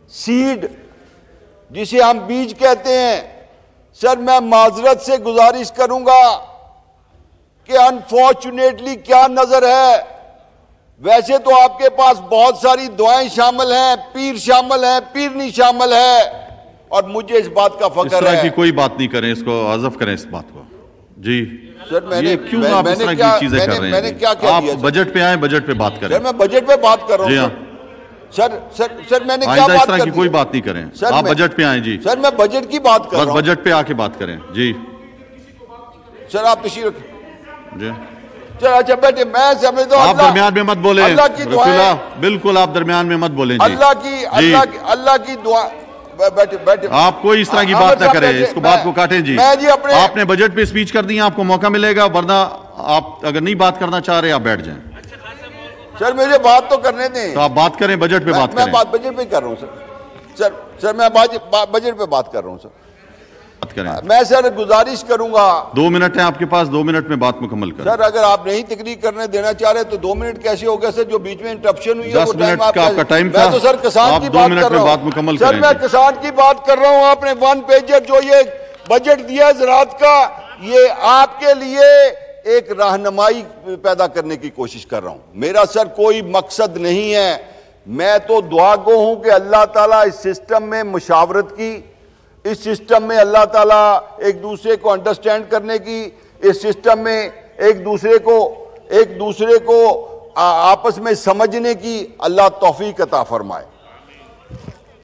Seed जिसे हम बीज कहते हैं, सर मैं माजरत से गुजारिश करूंगा कि अनफॉर्चुनेटली क्या नजर है, वैसे तो आपके पास बहुत सारी दुआएं शामिल हैं, पीर शामिल हैं, पीरनी शामिल है, और मुझे इस बात का फख्र है। इस तरह की कोई बात नहीं करें, इसको हज़फ करें इस बात को। जी सर मैंने क्यों आप इस तरह की चीजें कर रहे हैं? मैंने क्या कह दिया? आप बजट पे आए, बजट पे बात करें। सर मैं बजट पे बात कर रहा हूँ। सर मैंने क्या बात इस तरह की कोई बात नहीं करें, आप बजट पे आए। जी सर मैं बजट की बात कर रहा हूँ, बजट पे आके बात करें। जी सर आप तशरीफ रखें। जी चल अच्छा बैठे, मैं समझता हूँ आप दरमियान में मत बोले, अल्लाह की दुआ, बिल्कुल आप दरमियान में मत बोले। अल्लाह की दुआ। बैठे आप कोई इस तरह की बात ना करें, इसको बात को काटें। जी आपने बजट पे स्पीच कर दी है, आपको मौका मिलेगा, वरना आप अगर नहीं बात करना चाह रहे आप बैठ जाएं। सर मुझे बात तो करने दें। तो आप बात करें, बजट पे बात करें। मैं बात बजट पे कर रहा हूँ सर मैं बजट पे बात कर रहा हूँ सर। बात करें। मैं सर गुजारिश करूंगा, 2 मिनट है आपके पास, 2 मिनट में बात मुकम्मल करें। सर अगर आप नहीं तकरीर करने देना चाह रहे तो 2 मिनट कैसे हो गया सर? जो बीच में इंटरप्शन हुई है 10 मिनट का आपका टाइम था। मैं तो सर किसान की बात कर रहा हूँ। बात मुकम्मल सर करें। मैं किसान की बात कर रहा हूँ। आपने 1 पेजर जो ये बजट दिया ज़राअत का, ये आपके लिए एक रहनुमाई पैदा करने की कोशिश कर रहा हूँ। मेरा सर कोई मकसद नहीं है, मैं तो दुआ गो हूँ कि अल्लाह ताला इस सिस्टम में मुशावरत की, इस सिस्टम में अल्लाह ताला एक दूसरे को अंडरस्टैंड करने की, इस सिस्टम में एक दूसरे को आपस में समझने की अल्लाह तौफीक अता फरमाए।